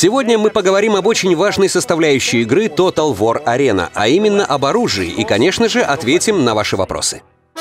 Сегодня мы поговорим об очень важной составляющей игры Total War Arena, а именно об оружии, и, конечно же, ответим на ваши вопросы.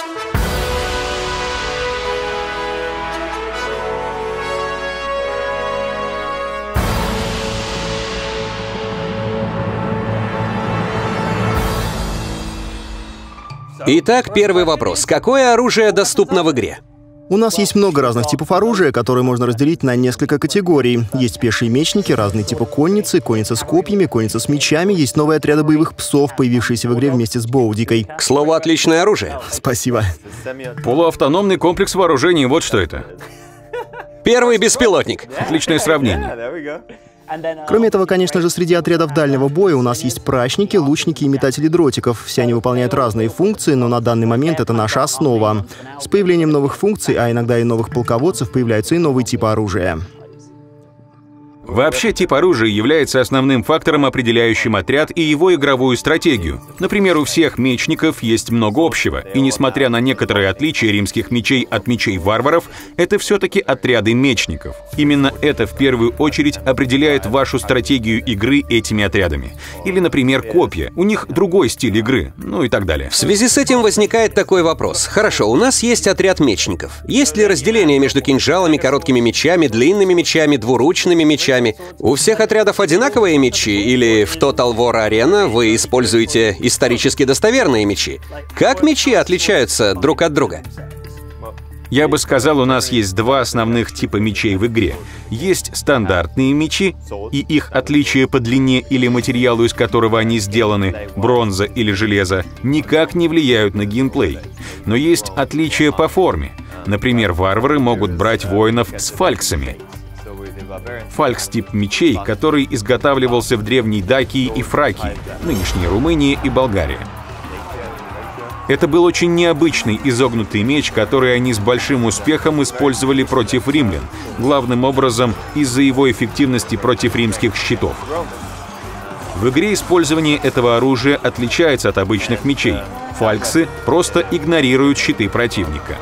Итак, первый вопрос. Какое оружие доступно в игре? У нас есть много разных типов оружия, которые можно разделить на несколько категорий. Есть пешие мечники, разные типы конницы, конница с копьями, конница с мечами, есть новые отряды боевых псов, появившиеся в игре вместе с Боудикой. К слову, отличное оружие. Спасибо. Полуавтономный комплекс вооружений, вот что это. Первый беспилотник. Отличное сравнение. Кроме этого, конечно же, среди отрядов дальнего боя у нас есть прачники, лучники и метатели дротиков. Все они выполняют разные функции, но на данный момент это наша основа. С появлением новых функций, а иногда и новых полководцев, появляются и новые типы оружия. Вообще, тип оружия является основным фактором, определяющим отряд и его игровую стратегию. Например, у всех мечников есть много общего, и несмотря на некоторые отличия римских мечей от мечей варваров, это все-таки отряды мечников. Именно это в первую очередь определяет вашу стратегию игры этими отрядами. Или, например, копья. У них другой стиль игры, ну и так далее. В связи с этим возникает такой вопрос. Хорошо, у нас есть отряд мечников. Есть ли разделение между кинжалами, короткими мечами, длинными мечами, двуручными мечами? У всех отрядов одинаковые мечи, или в Total War Arena вы используете исторически достоверные мечи? Как мечи отличаются друг от друга? Я бы сказал, у нас есть два основных типа мечей в игре. Есть стандартные мечи, и их отличие по длине или материалу, из которого они сделаны, бронза или железо, никак не влияют на геймплей. Но есть отличия по форме. Например, варвары могут брать воинов с фальксами. Фалькс — тип мечей, который изготавливался в древней Дакии и Фракии, нынешней Румынии и Болгарии. Это был очень необычный изогнутый меч, который они с большим успехом использовали против римлян, главным образом из-за его эффективности против римских щитов. В игре использование этого оружия отличается от обычных мечей. Фальксы просто игнорируют щиты противника.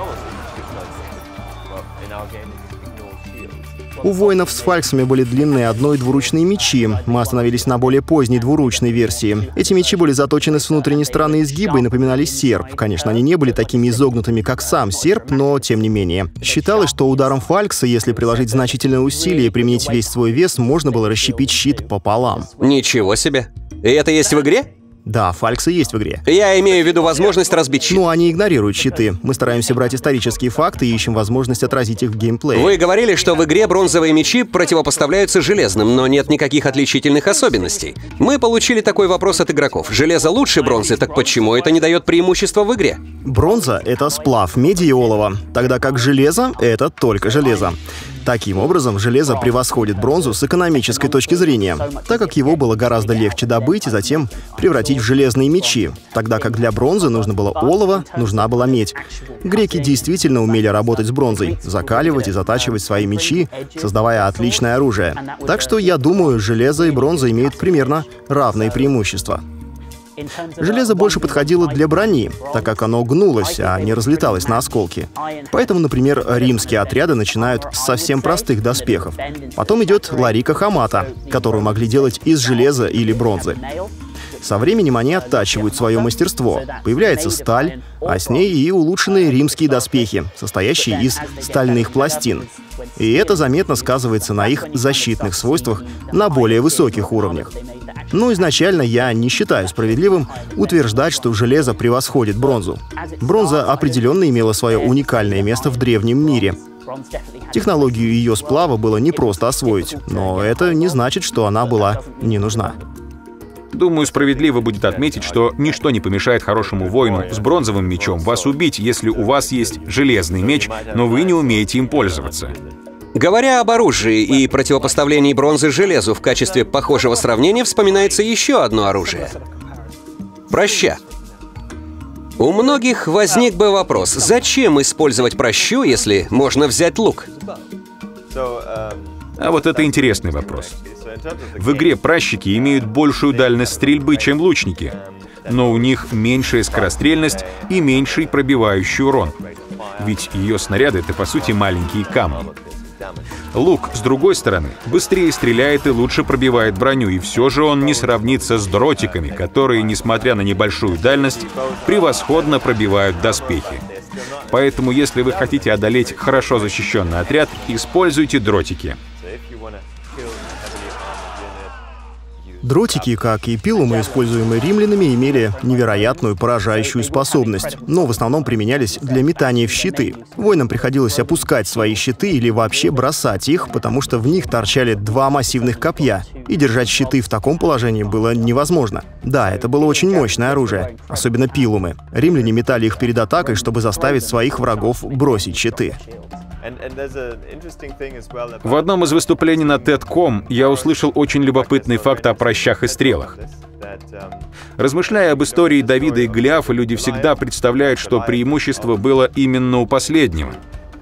У воинов с фальксами были длинные одно- и двуручные мечи. Мы остановились на более поздней двуручной версии. Эти мечи были заточены с внутренней стороны изгиба и напоминали серп. Конечно, они не были такими изогнутыми, как сам серп, но тем не менее. Считалось, что ударом фалькса, если приложить значительное усилие и применить весь свой вес, можно было расщепить щит пополам. Ничего себе. И это есть в игре? Да, фальксы есть в игре. Я имею в виду возможность разбить щит. Ну, они игнорируют щиты. Мы стараемся брать исторические факты и ищем возможность отразить их в геймплее. Вы говорили, что в игре бронзовые мечи противопоставляются железным, но нет никаких отличительных особенностей. Мы получили такой вопрос от игроков. Железо лучше бронзы, так почему это не дает преимущества в игре? Бронза — это сплав меди и олова, тогда как железо — это только железо. Таким образом, железо превосходит бронзу с экономической точки зрения, так как его было гораздо легче добыть и затем превратить в железные мечи, тогда как для бронзы нужно было олово, нужна была медь. Греки действительно умели работать с бронзой, закаливать и затачивать свои мечи, создавая отличное оружие. Так что, я думаю, железо и бронза имеют примерно равные преимущества. Железо больше подходило для брони, так как оно гнулось, а не разлеталось на осколки. Поэтому, например, римские отряды начинают с совсем простых доспехов. Потом идет ларика хамата, которую могли делать из железа или бронзы. Со временем они оттачивают свое мастерство. Появляется сталь, а с ней и улучшенные римские доспехи, состоящие из стальных пластин. И это заметно сказывается на их защитных свойствах на более высоких уровнях. Но изначально я не считаю справедливым утверждать, что железо превосходит бронзу. Бронза определенно имела свое уникальное место в древнем мире. Технологию ее сплава было непросто освоить, но это не значит, что она была не нужна. Думаю, справедливо будет отметить, что ничто не помешает хорошему воину с бронзовым мечом вас убить, если у вас есть железный меч, но вы не умеете им пользоваться. Говоря об оружии и противопоставлении бронзы железу в качестве похожего сравнения, вспоминается еще одно оружие — праща. У многих возник бы вопрос, зачем использовать пращу, если можно взять лук? А вот это интересный вопрос. В игре пращики имеют большую дальность стрельбы, чем лучники, но у них меньшая скорострельность и меньший пробивающий урон. Ведь ее снаряды — это, по сути, маленькие камни. Лук, с другой стороны, быстрее стреляет и лучше пробивает броню, и все же он не сравнится с дротиками, которые, несмотря на небольшую дальность, превосходно пробивают доспехи. Поэтому, если вы хотите одолеть хорошо защищенный отряд, используйте дротики. Дротики, как и пилумы, используемые римлянами, имели невероятную поражающую способность, но в основном применялись для метания в щиты. Воинам приходилось опускать свои щиты или вообще бросать их, потому что в них торчали два массивных копья, и держать щиты в таком положении было невозможно. Да, это было очень мощное оружие, особенно пилумы. Римляне метали их перед атакой, чтобы заставить своих врагов бросить щиты. В одном из выступлений на TED.com я услышал очень любопытный факт о пращах и стрелах. Размышляя об истории Давида и Голиафа, люди всегда представляют, что преимущество было именно у последнего.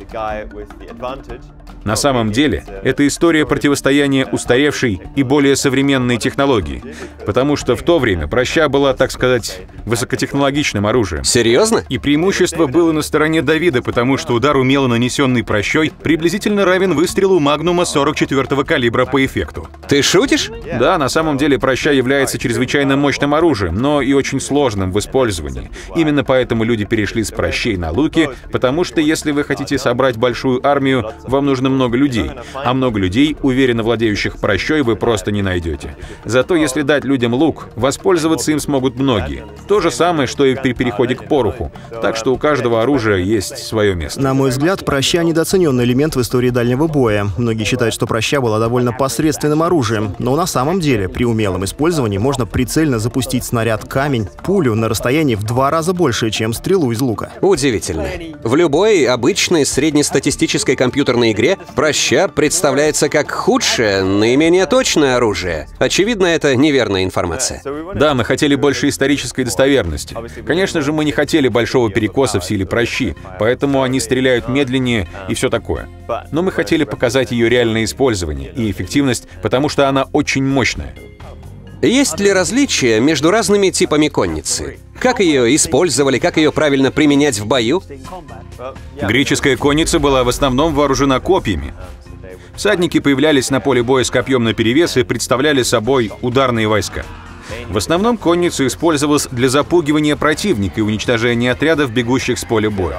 На самом деле, это история противостояния устаревшей и более современной технологии, потому что в то время праща была, так сказать, высокотехнологичным оружием. Серьезно? И преимущество было на стороне Давида, потому что удар, умело нанесенный пращой, приблизительно равен выстрелу магнума 44-го калибра по эффекту. Ты шутишь? Да, на самом деле праща является чрезвычайно мощным оружием, но и очень сложным в использовании. Именно поэтому люди перешли с пращей на луки, потому что если вы хотите собрать большую армию, вам нужно много людей, а много людей, уверенно владеющих пращой, вы просто не найдете. Зато если дать людям лук, воспользоваться им смогут многие. То же самое, что и при переходе к пороху. Так что у каждого оружия есть свое место. На мой взгляд, праща — недооцененный элемент в истории дальнего боя. Многие считают, что праща была довольно посредственным оружием, но на самом деле при умелом использовании можно прицельно запустить снаряд камень, пулю на расстоянии в 2 раза больше, чем стрелу из лука. Удивительно. В любой обычной среднестатистической компьютерной игре праща представляется как худшее, наименее точное оружие. Очевидно, это неверная информация. Да, мы хотели больше исторической достоверности. Конечно же, мы не хотели большого перекоса в силе пращи, поэтому они стреляют медленнее и все такое. Но мы хотели показать ее реальное использование и эффективность, потому что она очень мощная. Есть ли различия между разными типами конницы? Как ее использовали, как ее правильно применять в бою? Греческая конница была в основном вооружена копьями. Всадники появлялись на поле боя с копьем наперевес и представляли собой ударные войска. В основном конница использовалась для запугивания противника и уничтожения отрядов, бегущих с поля боя.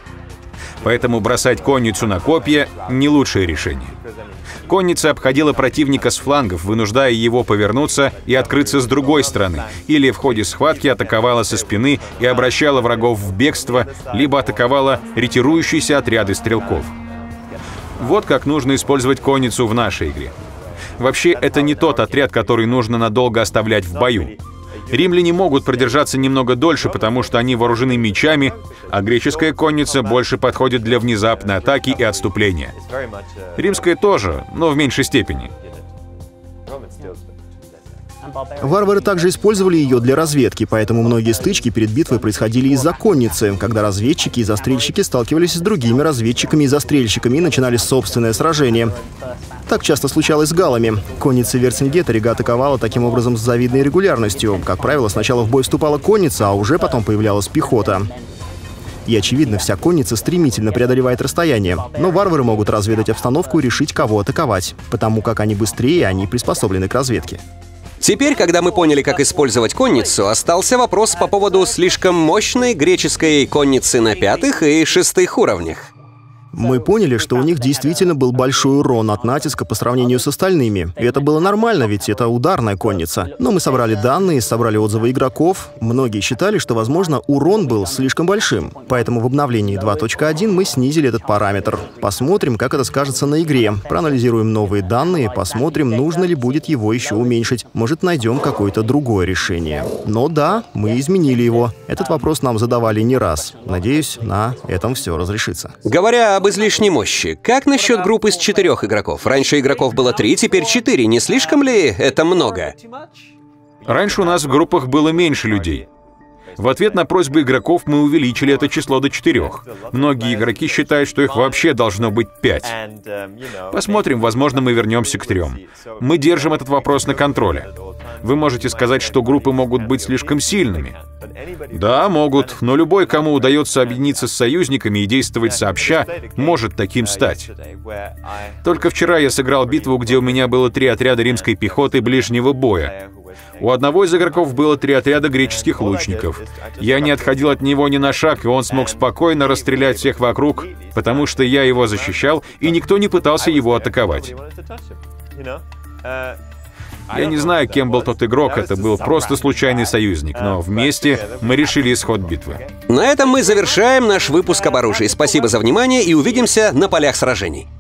Поэтому бросать конницу на копья — не лучшее решение. Конница обходила противника с флангов, вынуждая его повернуться и открыться с другой стороны, или в ходе схватки атаковала со спины и обращала врагов в бегство, либо атаковала ретирующиеся отряды стрелков. Вот как нужно использовать конницу в нашей игре. Вообще, это не тот отряд, который нужно надолго оставлять в бою. Римляне могут продержаться немного дольше, потому что они вооружены мечами, а греческая конница больше подходит для внезапной атаки и отступления. Римская тоже, но в меньшей степени. Варвары также использовали ее для разведки, поэтому многие стычки перед битвой происходили из-за конницы, когда разведчики и застрельщики сталкивались с другими разведчиками и застрельщиками и начинали собственное сражение. Так часто случалось с галлами. Конница Верцингеторига атаковала таким образом с завидной регулярностью. Как правило, сначала в бой вступала конница, а уже потом появлялась пехота. И, очевидно, вся конница стремительно преодолевает расстояние. Но варвары могут разведать обстановку и решить, кого атаковать, потому как они быстрее, они приспособлены к разведке. Теперь, когда мы поняли, как использовать конницу, остался вопрос по поводу слишком мощной греческой конницы на 5-х и 6-х уровнях. Мы поняли, что у них действительно был большой урон от натиска по сравнению с остальными. И это было нормально, ведь это ударная конница. Но мы собрали данные, собрали отзывы игроков. Многие считали, что, возможно, урон был слишком большим. Поэтому в обновлении 2.1 мы снизили этот параметр. Посмотрим, как это скажется на игре. Проанализируем новые данные, посмотрим, нужно ли будет его еще уменьшить. Может, найдем какое-то другое решение. Но да, мы изменили его. Этот вопрос нам задавали не раз. Надеюсь, на этом все разрешится. Говоря об излишней мощи, как насчет группы из 4 игроков? Раньше игроков было 3, теперь 4. Не слишком ли это много? Раньше у нас в группах было меньше людей. В ответ на просьбы игроков мы увеличили это число до 4. Многие игроки считают, что их вообще должно быть 5. Посмотрим, возможно, мы вернемся к 3. Мы держим этот вопрос на контроле. Вы можете сказать, что группы могут быть слишком сильными. Да, могут, но любой, кому удается объединиться с союзниками и действовать сообща, может таким стать. Только вчера я сыграл битву, где у меня было 3 отряда римской пехоты ближнего боя. У одного из игроков было 3 отряда греческих лучников. Я не отходил от него ни на шаг, и он смог спокойно расстрелять всех вокруг, потому что я его защищал, и никто не пытался его атаковать. Я не знаю, кем был тот игрок, это был просто случайный союзник, но вместе мы решили исход битвы. На этом мы завершаем наш выпуск об оружии. Спасибо за внимание и увидимся на полях сражений.